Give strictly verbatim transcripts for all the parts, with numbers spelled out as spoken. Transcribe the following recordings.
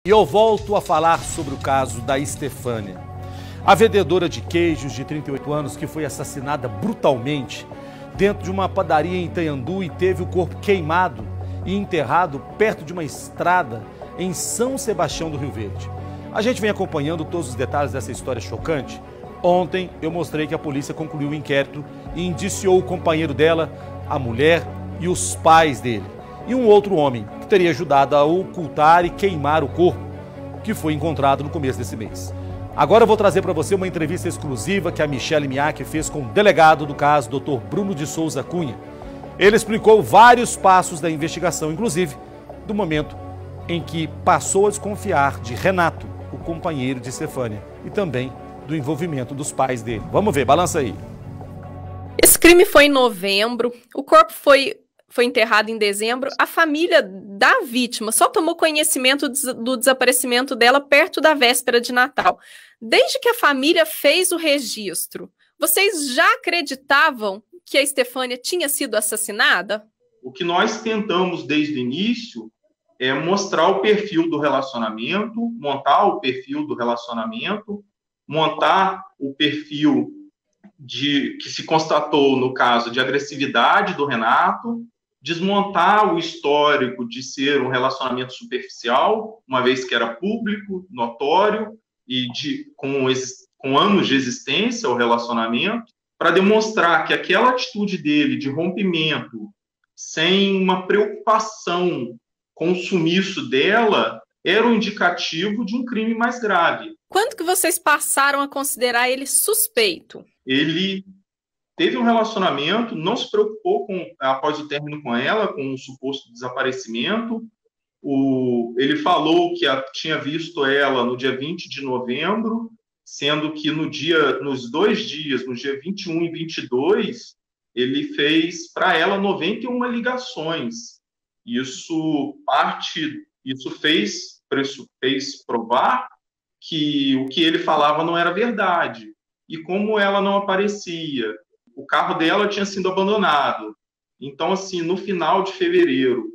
E eu volto a falar sobre o caso da Estefânia, a vendedora de queijos de trinta e oito anos que foi assassinada brutalmente dentro de uma padaria em Itanhandu e teve o corpo queimado e enterrado perto de uma estrada em São Sebastião do Rio Verde. A gente vem acompanhando todos os detalhes dessa história chocante. Ontem eu mostrei que a polícia concluiu o inquérito e indiciou o companheiro dela, a mulher e os pais dele, e um outro homem que teria ajudado a ocultar e queimar o corpo, que foi encontrado no começo desse mês. Agora eu vou trazer para você uma entrevista exclusiva que a Michele Miak fez com o delegado do caso, doutor Bruno de Souza Cunha. Ele explicou vários passos da investigação, inclusive do momento em que passou a desconfiar de Renato, o companheiro de Estefânia, e também do envolvimento dos pais dele. Vamos ver, balança aí. Esse crime foi em novembro, o corpo foi... foi enterrado em dezembro. A família da vítima só tomou conhecimento do desaparecimento dela perto da véspera de Natal. Desde que a família fez o registro, vocês já acreditavam que a Estefânia tinha sido assassinada? O que nós tentamos desde o início é mostrar o perfil do relacionamento, montar o perfil do relacionamento, montar o perfil de que se constatou no caso de agressividade do Renato, desmontar o histórico de ser um relacionamento superficial, uma vez que era público, notório, e de, com, com anos de existência o relacionamento, para demonstrar que aquela atitude dele de rompimento, sem uma preocupação com o sumiço dela, era um indicativo de um crime mais grave. Quando que vocês passaram a considerar ele suspeito? Ele teve um relacionamento, não se preocupou com, após o término com ela, com o suposto desaparecimento. O, ele falou que a, tinha visto ela no dia vinte de novembro, sendo que no dia, nos dois dias, no dia vinte e um e vinte e dois, ele fez para ela noventa e uma ligações. Isso, parte, isso fez, fez provar que o que ele falava não era verdade. E como ela não aparecia, o carro dela tinha sido abandonado. Então, assim, no final de fevereiro,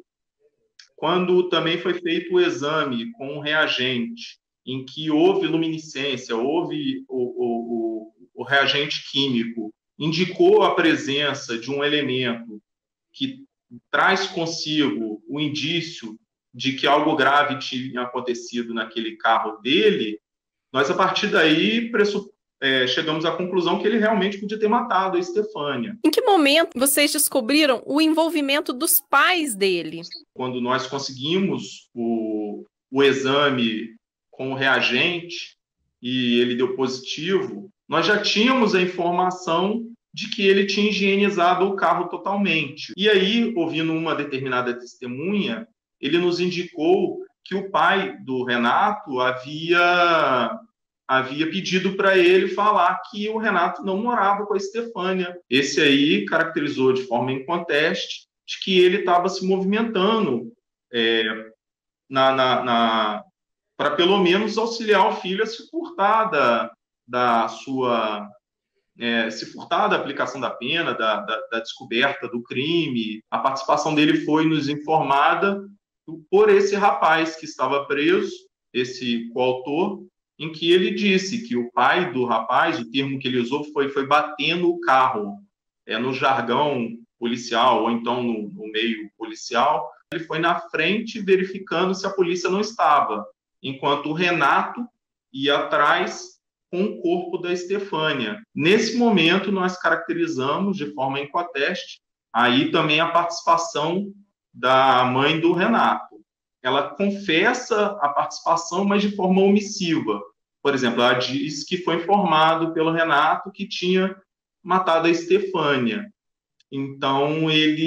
quando também foi feito o exame com um reagente, em que houve luminescência, houve o, o, o, o reagente químico, indicou a presença de um elemento que traz consigo o indício de que algo grave tinha acontecido naquele carro dele, nós, a partir daí, pressupomos, É, chegamos à conclusão que ele realmente podia ter matado a Estefânia. Em que momento vocês descobriram o envolvimento dos pais dele? Quando nós conseguimos o, o exame com o reagente e ele deu positivo, nós já tínhamos a informação de que ele tinha higienizado o carro totalmente. E aí, ouvindo uma determinada testemunha, ele nos indicou que o pai do Renato havia... havia pedido para ele falar que o Renato não morava com a Estefânia. Esse aí caracterizou de forma inconteste de que ele estava se movimentando é, na, na, na, para, pelo menos, auxiliar o filho a se furtar da, da sua... É, se furtar da aplicação da pena, da, da, da descoberta do crime. A participação dele foi nos informada por esse rapaz que estava preso, esse coautor, em que ele disse que o pai do rapaz, o termo que ele usou foi, foi batendo o carro, é, no jargão policial, ou então no, no meio policial. Ele foi na frente verificando se a polícia não estava, enquanto o Renato ia atrás com o corpo da Estefânia. Nesse momento, nós caracterizamos de forma inconteste aí também a participação da mãe do Renato. Ela confessa a participação, mas de forma omissiva. Por exemplo, ela diz que foi informado pelo Renato que tinha matado a Estefânia. Então,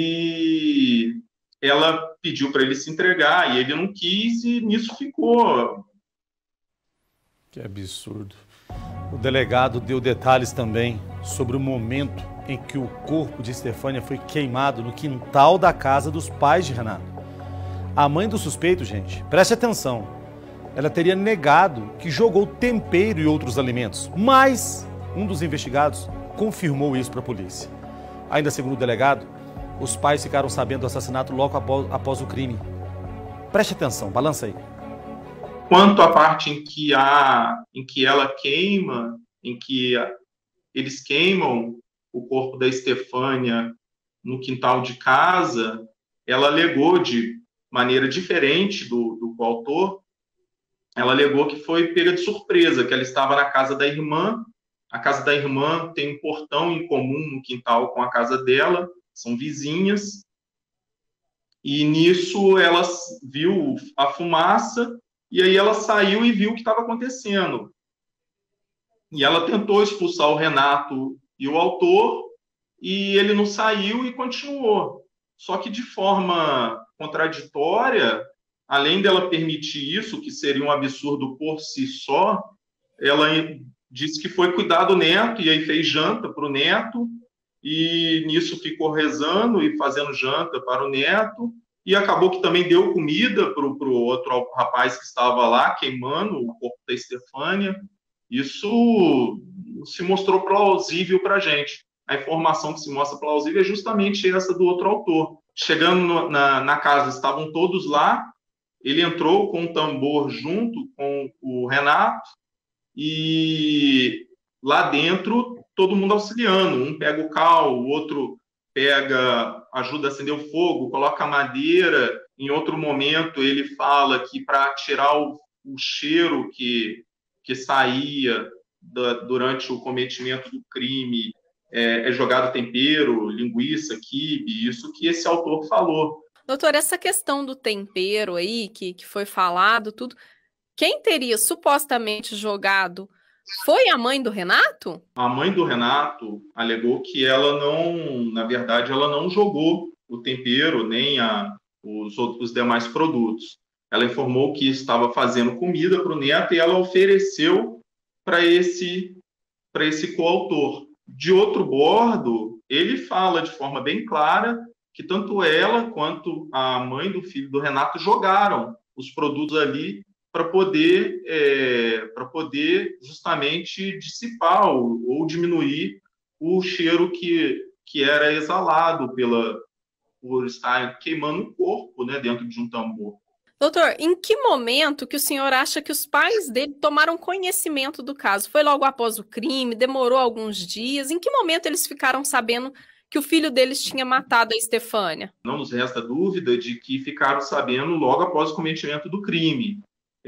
ele, ela pediu para ele se entregar e ele não quis e nisso ficou. Que absurdo. O delegado deu detalhes também sobre o momento em que o corpo de Estefânia foi queimado no quintal da casa dos pais de Renato. A mãe do suspeito, gente, preste atenção, ela teria negado que jogou tempero e outros alimentos, mas um dos investigados confirmou isso para a polícia. Ainda segundo o delegado, os pais ficaram sabendo do assassinato logo após, após o crime. Preste atenção, balança aí. quanto à parte em que, há, em que ela queima, em que eles queimam o corpo da Estefânia no quintal de casa, ela alegou de maneira diferente do, do coautor, ela alegou que foi pega de surpresa, que ela estava na casa da irmã, a casa da irmã tem um portão em comum no quintal com a casa dela, são vizinhas, e nisso ela viu a fumaça, e aí ela saiu e viu o que estava acontecendo. E ela tentou expulsar o Renato e o autor, e ele não saiu e continuou. Só que de forma contraditória, além dela permitir isso, que seria um absurdo por si só, ela disse que foi cuidar do neto, e aí fez janta para o neto, e nisso ficou rezando e fazendo janta para o neto, e acabou que também deu comida para o outro rapaz que estava lá, queimando o corpo da Estefânia. Isso se mostrou plausível para a gente. A informação que se mostra plausível é justamente essa do outro autor. Chegando no, na, na casa, estavam todos lá, ele entrou com um tambor junto com o Renato, e lá dentro, todo mundo auxiliando. Um pega o cal, o outro pega, ajuda a acender o fogo, coloca a madeira. Em outro momento, ele fala que para tirar o, o cheiro que, que saía da, durante o cometimento do crime, é, é jogado tempero, linguiça, quibe, isso que esse autor falou. Doutor, essa questão do tempero aí, que, que foi falado, tudo, quem teria supostamente jogado foi a mãe do Renato? A mãe do Renato alegou que ela não, na verdade, ela não jogou o tempero nem a, os outros demais produtos. Ela informou que estava fazendo comida para o neto e ela ofereceu para esse, para esse coautor. De outro bordo, ele fala de forma bem clara que tanto ela quanto a mãe do filho do Renato jogaram os produtos ali para poder, é, para poder justamente dissipar ou, ou diminuir o cheiro que, que era exalado pela, por estar queimando o corpo, né, dentro de um tambor. Doutor, em que momento que o senhor acha que os pais dele tomaram conhecimento do caso? Foi logo após o crime? Demorou alguns dias? Em que momento eles ficaram sabendo que o filho deles tinha matado a Estefânia? Não nos resta dúvida de que ficaram sabendo logo após o cometimento do crime.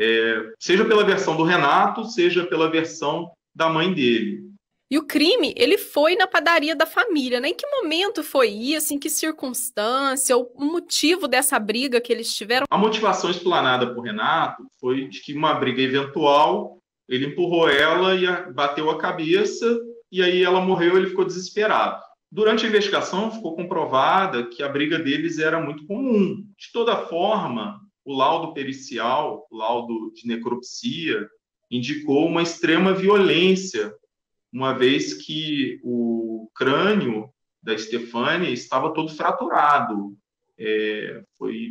É, seja pela versão do Renato, seja pela versão da mãe dele. E o crime, ele foi na padaria da família, né? Em que momento foi isso? Em que circunstância? O motivo dessa briga que eles tiveram? A motivação explanada por Renato foi de que uma briga eventual, ele empurrou ela e bateu a cabeça, e aí ela morreu e ele ficou desesperado. Durante a investigação, ficou comprovada que a briga deles era muito comum. De toda forma, o laudo pericial, o laudo de necropsia, indicou uma extrema violência, uma vez que o crânio da Estefânia estava todo fraturado. É, foi,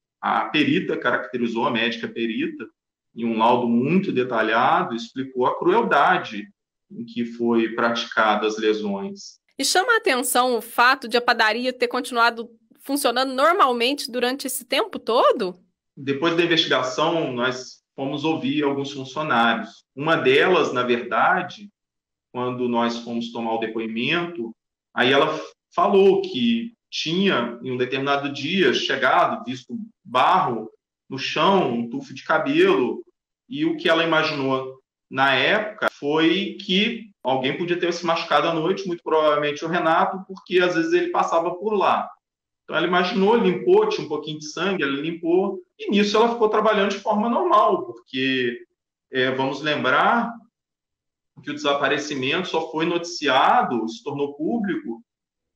a perita caracterizou, a médica perita, em um laudo muito detalhado, explicou a crueldade em que foi praticada as lesões. E chama a atenção o fato de a padaria ter continuado funcionando normalmente durante esse tempo todo? Depois da investigação, nós fomos ouvir alguns funcionários. Uma delas, na verdade, quando nós fomos tomar o depoimento, aí ela falou que tinha, em um determinado dia, chegado, visto barro no chão, um tufo de cabelo, e o que ela imaginou na época foi que alguém podia ter se machucado à noite, muito provavelmente o Renato, porque às vezes ele passava por lá. Então ela imaginou, limpou, tinha um pouquinho de sangue, ela limpou, e nisso ela ficou trabalhando de forma normal, porque é, vamos lembrar que o desaparecimento só foi noticiado, se tornou público,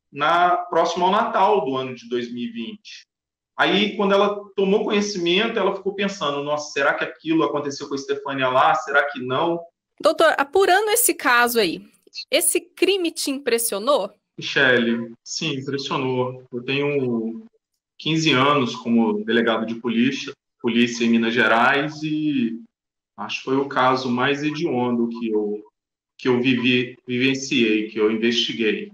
na, próximo ao Natal do ano de dois mil e vinte. Aí, quando ela tomou conhecimento, ela ficou pensando, nossa, será que aquilo aconteceu com a Estefânia lá? Será que não? Doutor, apurando esse caso aí, esse crime te impressionou? Michele, sim, impressionou. Eu tenho quinze anos como delegado de polícia, polícia em Minas Gerais, e acho que foi o caso mais hediondo que eu, que eu vivi, vivenciei, que eu investiguei.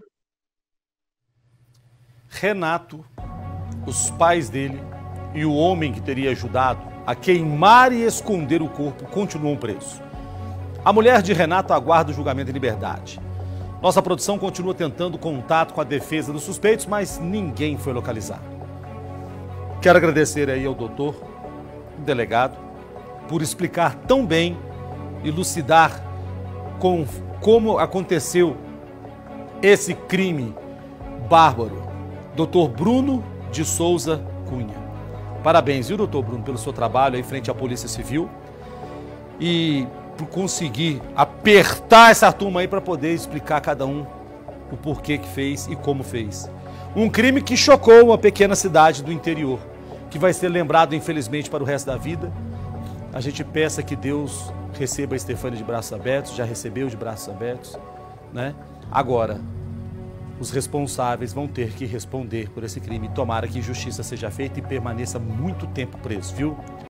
Renato, os pais dele e o homem que teria ajudado a queimar e esconder o corpo continuam presos. A mulher de Renato aguarda o julgamento em liberdade. Nossa produção continua tentando contato com a defesa dos suspeitos, mas ninguém foi localizado. Quero agradecer aí ao doutor, o delegado, por explicar tão bem, elucidar com, como aconteceu esse crime bárbaro. doutor Bruno de Souza Cunha. Parabéns, viu, doutor Bruno, pelo seu trabalho aí frente à Polícia Civil e por conseguir apertar essa turma aí para poder explicar a cada um o porquê que fez e como fez. Um crime que chocou uma pequena cidade do interior, que vai ser lembrado, infelizmente, para o resto da vida. A gente peça que Deus receba a Estefânia de braços abertos, já recebeu de braços abertos, né? Agora, os responsáveis vão ter que responder por esse crime. Tomara que justiça seja feita e permaneça muito tempo preso, viu?